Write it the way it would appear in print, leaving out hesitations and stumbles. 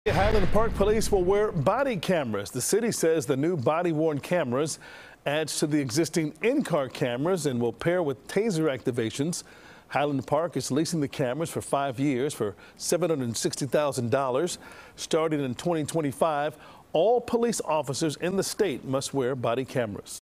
Highland Park police will wear body cameras. The city says the new body-worn cameras adds to the existing in-car cameras and will pair with taser activations. Highland Park is leasing the cameras for 5 years for $760,000. Starting in 2025, all police officers in the state must wear body cameras.